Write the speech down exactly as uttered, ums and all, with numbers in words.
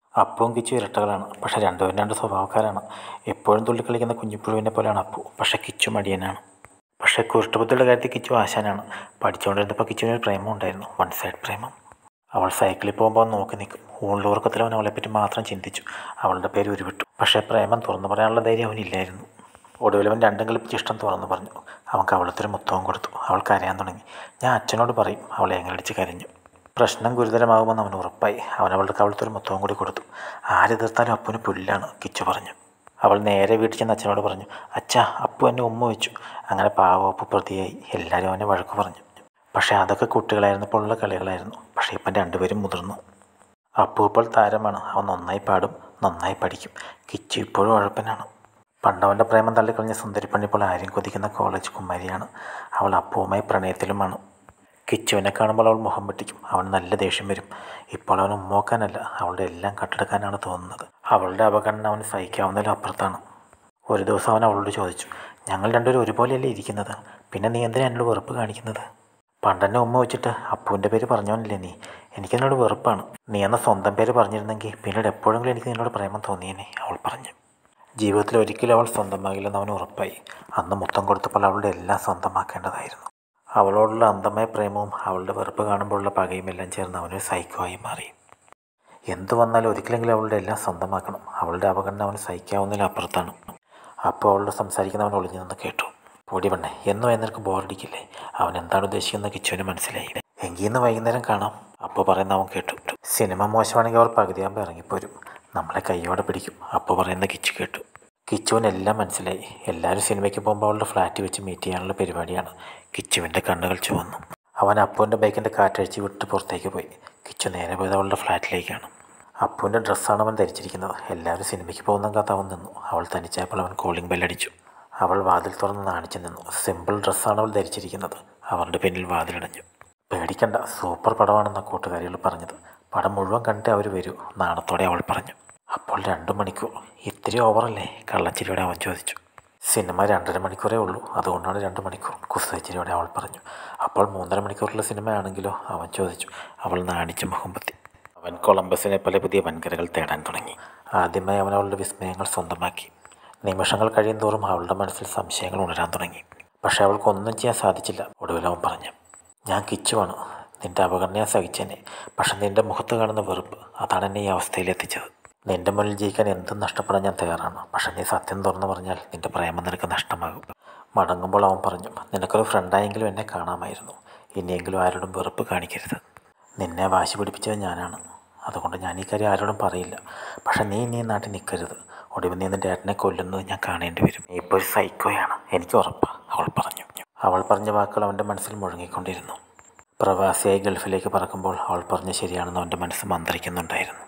അപ്പുവും കിച്ചു ഇരട്ടകളാണ്. പക്ഷേ രണ്ടുപേരും രണ്ട് സ്വഭാവക്കാരാണ്. എപ്പോഴും തുള്ളിക്കളിക്കുന്ന കുഞ്ഞിപ്പുഴുവിനെ പോലെയാണ് അപ്പു. പക്ഷേ കിച്ചു മടിയനാണ്. പക്ഷേ കുരുട്ടുബുദ്ധിയുടെ കാര്യത്തിൽ കിച്ചു ആശാനാണ്. പഠിച്ചുകൊണ്ടിരുന്നപ്പോൾ കിച്ചുവിനൊരു പ്രേമം ഉണ്ടായിരുന്നു, വൺ സൈഡ് പ്രേമം. അവൾ സൈക്കിളിൽ പോകുമ്പോൾ നോക്കി നിൽക്കും. ഊണിലുറക്കത്തിൽ അവൻ അവളെപ്പറ്റി മാത്രം ചിന്തിച്ചു. അവളുടെ പേര് ഉരുവിട്ടു. പക്ഷേ പ്രേമം തുറന്നു പറയാനുള്ള ധൈര്യം അവനില്ലായിരുന്നു. ഒടുവിൽ അവൻ രണ്ടും കളിപ്പിച്ച് ഇഷ്ടം തുറന്നു പറഞ്ഞു. അവൻ കവളത്തൊരു മുത്തവും കൊടുത്തു. അവൾ കരയാൻ തുടങ്ങി. ഞാൻ അച്ഛനോട് പറയും, അവളെ എങ്ങനെയടിച്ച് കരഞ്ഞു. പ്രശ്നം ഗുരുതരമാകുമെന്ന് അവന് ഉറപ്പായി. അവൻ അവളുടെ കവളത്തൊരു മുത്തവും കൂടി കൊടുത്തു. ആര് തീർത്താലും അപ്പുവിന് പുല്ലാണ്, കിച്ചു പറഞ്ഞു. അവൾ നേരെ വീട്ടിൽ ചെന്ന് അച്ഛനോട് പറഞ്ഞു. അച്ഛാ, അപ്പു എന്നെ ഉമ്മ വെച്ചു. അങ്ങനെ പാവം അപ്പു പ്രതിയായി. എല്ലാവരും അവനെ വഴക്ക് പറഞ്ഞു. പക്ഷേ അതൊക്കെ കുട്ടികളായിരുന്നപ്പോൾ ഉള്ള കളികളായിരുന്നു. പക്ഷേ ഇപ്പം രണ്ടുപേരും മുതിർന്നു. അപ്പു ഇപ്പോൾ താരമാണ്. അവൻ നന്നായി പാടും, നന്നായി പഠിക്കും. കിച്ചു ഇപ്പോഴും ഉഴപ്പനാണ്. പണ്ടവൻ്റെ പ്രേമം തള്ളിക്കളഞ്ഞ സുന്ദരിപ്പണ്ണി ഇപ്പോൾ ആരും കൊതിക്കുന്ന കോളേജ് കുമാരിയാണ്. അവൾ അപ്പുവുമായി പ്രണയത്തിലുമാണ്. കിച്ചുവിനെ കാണുമ്പോൾ അവൾ മുഖം വെട്ടിക്കും. അവൻ നല്ല ദേഷ്യം വരും. ഇപ്പോൾ അവൻ ഉമ്മോക്കാനല്ല, അവളുടെ എല്ലാം കട്ടെടുക്കാനാണ് തോന്നുന്നത്. അവളുടെ അവഗണന അവന് സഹിക്കാവുന്നതിലും അപ്പുറത്താണ്. ഒരു ദിവസം അവൻ അവളോട് ചോദിച്ചു. ഞങ്ങൾ രണ്ടുപേരും ഒരുപോലെയല്ലേ ഇരിക്കുന്നത്, പിന്നെ നീ എന്തിനാ എന്നോട് വെറുപ്പ് കാണിക്കുന്നത്? പണ്ടെന്നെ ഉമ്മ വെച്ചിട്ട് അപ്പുവിൻ്റെ പേര് പറഞ്ഞോന്നില്ലേ നീ? എനിക്കെന്നോട് വെറുപ്പാണ്. നീ എന്ന സ്വന്തം പേര് പറഞ്ഞിരുന്നെങ്കിൽ പിന്നീട് എപ്പോഴെങ്കിലും എനിക്ക് നിന്നോട് പ്രേമം തോന്നിയേനെ, അവൾ പറഞ്ഞു. ജീവിതത്തിൽ ഒരിക്കലും അവൾ സ്വന്തമാകില്ലെന്ന് അവന് ഉറപ്പായി. അന്ന് മുത്തം കൊടുത്തപ്പോൾ അവളുടെ എല്ലാം സ്വന്തമാക്കേണ്ടതായിരുന്നു. അവളോടുള്ള അന്ധമായ പ്രേമവും അവളുടെ വെറുപ്പ് കാണുമ്പോഴുള്ള പകയും എല്ലാം ചേർന്ന് അവനൊരു സൈക്കോ ആയി മാറി. എന്തു വന്നാലും ഒരിക്കലെങ്കിലും അവളുടെ എല്ലാം സ്വന്തമാക്കണം. അവളുടെ അവഗണന അവന് സഹിക്കാവുന്നതിലും അപ്പുറത്താണ്. അപ്പോൾ അവളോട് സംസാരിക്കുന്നവൻ ഒളിഞ്ഞു നിന്ന് കേട്ടു. പൊടി പെണ്ണെ, എന്നും നിനക്ക് ബോറടിക്കില്ലേ? അവൻ എന്താണ് ഉദ്ദേശിക്കുന്നത് കിച്ചുവിന് മനസ്സിലായി. എങ്കിൽ ഇന്ന് വൈകുന്നേരം കാണാം, അപ്പോൾ പറയുന്ന അവൻ കേട്ടു. സിനിമ മോശമാണെങ്കിൽ അവൾ പകുതിയാകുമ്പോൾ ഇറങ്ങിപ്പോരും. നമ്മളെ കയ്യോടെ പിടിക്കും, അപ്പോൾ പറയുന്ന കിച്ചു കേട്ടു. കിച്ചുവിനെല്ലാം മനസ്സിലായി. എല്ലാവരും സിനിമയ്ക്ക് പോകുമ്പോൾ അവളുടെ ഫ്ലാറ്റ് വെച്ച് മീറ്റ് ചെയ്യാനുള്ള പരിപാടിയാണ്. കിച്ചുവിൻ്റെ കണ്ണുകൾ ചുവന്നു. അവൻ അപ്പുവിൻ്റെ ബൈക്കിൻ്റെ കാറ്റഴിച്ച് വിട്ട് പുറത്തേക്ക് പോയി. കിച്ചു നേരെ പോയത് അവളുടെ ഫ്ലാറ്റിലേക്കാണ്. അപ്പുവിൻ്റെ ഡ്രസ്സാണ് അവൻ ധരിച്ചിരിക്കുന്നത്. എല്ലാവരും സിനിമയ്ക്ക് പോകുന്ന കാത്ത് അവൻ നിന്നു. അവൾ തനിച്ചായപ്പോൾ അവൻ കോളിംഗ് ബെല്ലടിച്ചു. അവൾ വാതിൽ തുറന്ന് നാണിച്ചു നിന്നു. സിമ്പിൾ ഡ്രസ്സാണ് അവൾ ധരിച്ചിരിക്കുന്നത്. അവരുടെ പിന്നിൽ വാതിലടഞ്ഞു. പേടിക്കണ്ട, സൂപ്പർ പടമാണെന്ന കൂട്ടുകാരികൾ പറഞ്ഞത്. പടം മുഴുവൻ കണ്ടേ അവർ വരൂ, നാണത്തോടെ അവൾ പറഞ്ഞു. അപ്പോൾ രണ്ട് മണിക്കൂർ ഇത്തിരി ഓവറല്ലേ, കള്ളച്ചിരിയോടെ അവൻ ചോദിച്ചു. സിനിമ രണ്ടര മണിക്കൂറേ ഉള്ളൂ, അതുകൊണ്ടാണ് രണ്ട് മണിക്കൂർ, കുസച്ചിരിയോടെ അവൾ പറഞ്ഞു. അപ്പോൾ മൂന്നര മണിക്കൂറുള്ള സിനിമയാണെങ്കിലോ, അവൻ ചോദിച്ചു. അവൾ നാണിച്ച് മുഖം പൊത്തി. അവൻ കൊളംബസിനെ പോലെ പുതിയ വൻകരകൾ തേടാൻ തുടങ്ങി. ആദ്യമായി അവൻ അവളുടെ വിസ്മയങ്ങൾ സ്വന്തമാക്കി. നിമിഷങ്ങൾ കഴിയും തോറും അവളുടെ മനസ്സിൽ സംശയങ്ങൾ ഉണരാൻ തുടങ്ങി. പക്ഷേ അവൾക്കൊന്നും ചെയ്യാൻ സാധിച്ചില്ല. ഒടുവിൽ അവൻ പറഞ്ഞു. ഞാൻ കിച്ചുവാണ്. നിൻ്റെ അവഗണനയെ സഹിച്ചേനെ. പക്ഷെ നിൻ്റെ മുഖത്ത് കാണുന്ന വെറുപ്പ്, അതാണ് എന്നെ ഈ അവസ്ഥയിലെത്തിച്ചത്. നിൻ്റെ മുന്നിൽ ജയിക്കാൻ എന്തും നഷ്ടപ്പെടാൻ ഞാൻ തയ്യാറാണ്. പക്ഷെ നീ സത്യം തുറന്നു പറഞ്ഞാൽ നിൻ്റെ പ്രേമം നിനക്ക് നഷ്ടമാകും. മടങ്ങുമ്പോൾ അവൻ പറഞ്ഞു. നിനക്കൊരു ഫ്രണ്ടായെങ്കിലും എന്നെ കാണാമായിരുന്നു. ഇനിയെങ്കിലും ആരോടും വെറുപ്പ് കാണിക്കരുത്. നിന്നെ വാശി പിടിപ്പിച്ചത് ഞാനാണ്. അതുകൊണ്ട് ഞാൻ ഈ കാര്യം ആരോടും പറയില്ല. പക്ഷെ നീ ഇനി നാട്ടിൽ നിൽക്കരുത്. ഒടുവിൽ നീ നിൻ്റെ ഏട്ടനെ കൊല്ലുന്നത് ഞാൻ കാണേണ്ടി വരും. നീ ഇപ്പോൾ ഒരു സൈക്കോയാണ്, എനിക്ക് ഉറപ്പാണ്, അവൾ പറഞ്ഞു. അവൾ പറഞ്ഞ വാക്കുകൾ അവൻ്റെ മനസ്സിൽ മുഴങ്ങിക്കൊണ്ടിരുന്നു. പ്രവാസിയായി ഗൾഫിലേക്ക് പറക്കുമ്പോൾ അവൾ പറഞ്ഞ ശരിയാണെന്ന് അവൻ്റെ മനസ്സ് മന്ത്രിക്കുന്നുണ്ടായിരുന്നു.